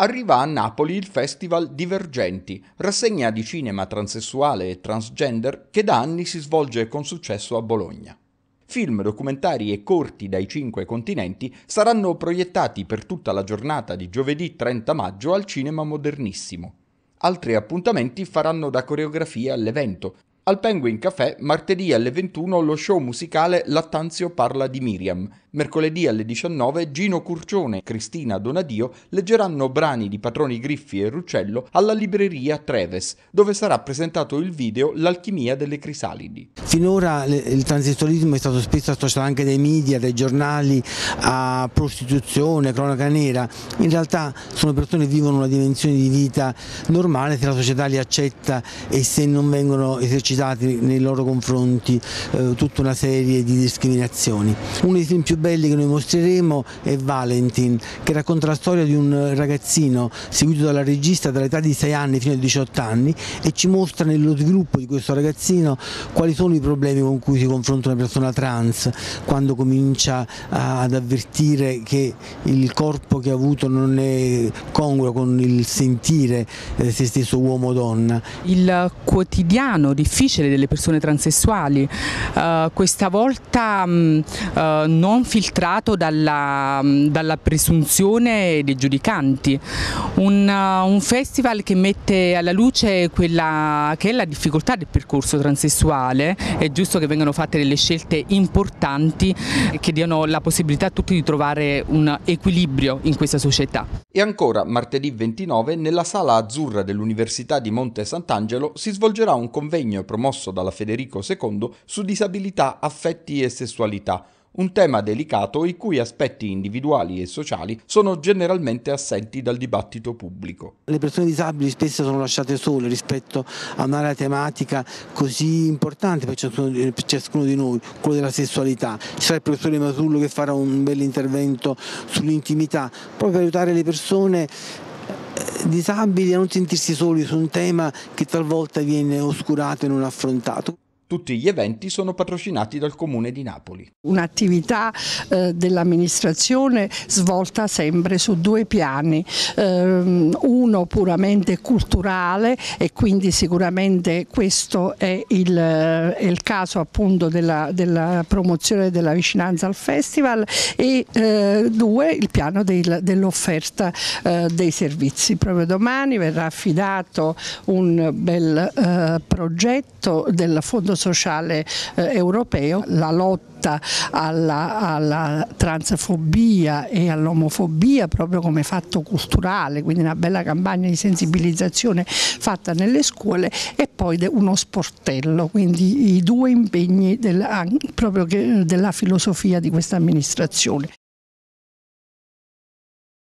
Arriva a Napoli il Festival Divergenti, rassegna di cinema transessuale e transgender che da anni si svolge con successo a Bologna. Film, documentari e corti dai 5 continenti saranno proiettati per tutta la giornata di giovedì 30 maggio al Cinema Modernissimo. Altri appuntamenti faranno da coreografia all'evento. Al Penguin Café, martedì alle 21 lo show musicale Lattanzio parla di Miriam. Mercoledì alle 19 Gino Curcione e Cristina Donadio leggeranno brani di Patroni Griffi e Ruccello alla libreria Treves, dove sarà presentato il video L'alchimia delle crisalidi. Finora il transessualismo è stato spesso associato anche dai media, dai giornali, a prostituzione, cronaca nera. In realtà sono persone che vivono una dimensione di vita normale se la società li accetta e se non vengono esercitati nei loro confronti tutta una serie di discriminazioni. Uno dei film più belli che noi mostreremo è Valentin, che racconta la storia di un ragazzino seguito dalla regista dall'età di 6 anni fino ai 18 anni e ci mostra nello sviluppo di questo ragazzino quali sono i problemi con cui si confronta una persona trans quando comincia ad avvertire che il corpo che ha avuto non è congruo con il sentire se stesso uomo o donna. Il quotidiano difficile delle persone transessuali, questa volta non filtrato dalla presunzione dei giudicanti, un festival che mette alla luce quella che è la difficoltà del percorso transessuale. È giusto che vengano fatte delle scelte importanti che diano la possibilità a tutti di trovare un equilibrio in questa società. E ancora, martedì 29, nella Sala Azzurra dell'Università di Monte Sant'Angelo si svolgerà un convegno promosso dalla Federico II su disabilità, affetti e sessualità, un tema delicato i cui aspetti individuali e sociali sono generalmente assenti dal dibattito pubblico. Le persone disabili spesso sono lasciate sole rispetto a un'area tematica così importante per ciascuno di noi, quello della sessualità. Ci sarà il professore Masullo che farà un bel intervento sull'intimità, proprio per aiutare le persone disabili a non sentirsi soli su un tema che talvolta viene oscurato e non affrontato. Tutti gli eventi sono patrocinati dal Comune di Napoli. Un'attività dell'amministrazione svolta sempre su 2 piani, uno puramente culturale e quindi sicuramente questo è il caso appunto della promozione della vicinanza al festival e 2 il piano dell'offerta dei servizi. Proprio domani verrà affidato un bel progetto del Fondo Sociale Europeo, la lotta alla transfobia e all'omofobia proprio come fatto culturale, quindi una bella campagna di sensibilizzazione fatta nelle scuole e poi uno sportello, quindi i 2 impegni proprio della filosofia di questa amministrazione.